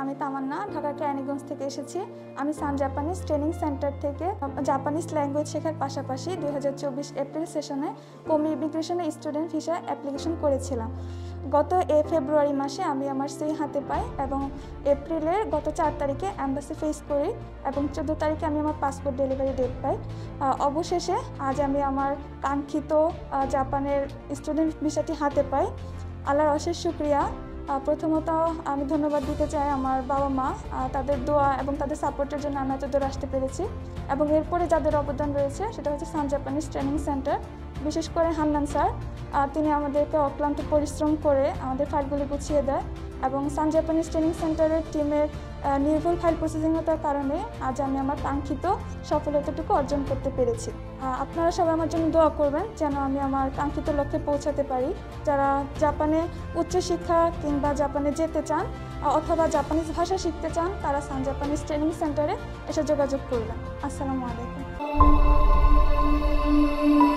আমি তামান্না ঢাকা কেরানীগঞ্জ থেকে এসেছি। আমি সান জাপানিজ ট্রেনিং সেন্টার থেকে জাপানিজ ল্যাঙ্গুয়েজ শেখার পাশাপাশি 2024 এপ্রিল সেশনে কোমি ইমিগ্রেশনে স্টুডেন্ট ভিসা অ্যাপ্লিকেশন করেছিলাম। গত ফেব্রুয়ারি মাসে আমি আমার সই হাতে পাই এবং এপ্রিলের গত 4 তারিখে অ্যাম্বাসি ফেস করি এবং 14 তারিখে আমি আমার পাসপোর্ট ডেলিভারি ডেট পাই। অবশেষে আজ আমি আমার কাঙ্ক্ষিত জাপানের স্টুডেন্ট ভিসাটি হাতে পাই। আল্লাহর অশেষ শুকরিয়া। প্রথমত আমি ধন্যবাদ দিতে চাই আমার বাবা মা, তাদের দোয়া এবং তাদের সাপোর্টের জন্য আমি এত দূর আসতে পেরেছি। এবং এরপরে যাদের অবদান রয়েছে সেটা হচ্ছে সান জাপানিজ ট্রেনিং সেন্টার, বিশেষ করে হান্নান স্যার। তিনি আমাদেরকে অক্লান্ত পরিশ্রম করে আমাদের ফাইলগুলি গুছিয়ে দেয় এবং সান জাপানিজ ট্রেনিং সেন্টারের টিমের নির্ভুল ফাইল প্রসেসিংতার কারণে আজ আমি আমার কাঙ্ক্ষিত সফলতাটুকু অর্জন করতে পেরেছি। আপনারা সবাই আমার জন্য দোয়া করবেন যেন আমি আমার কাঙ্ক্ষিত লক্ষ্যে পৌঁছাতে পারি। যারা জাপানে উচ্চশিক্ষা কিংবা জাপানে যেতে চান অথবা জাপানিজ ভাষা শিখতে চান তারা সান জাপানিজ ট্রেনিং সেন্টারে এসে যোগাযোগ করবেন। আসসালামু আলাইকুম।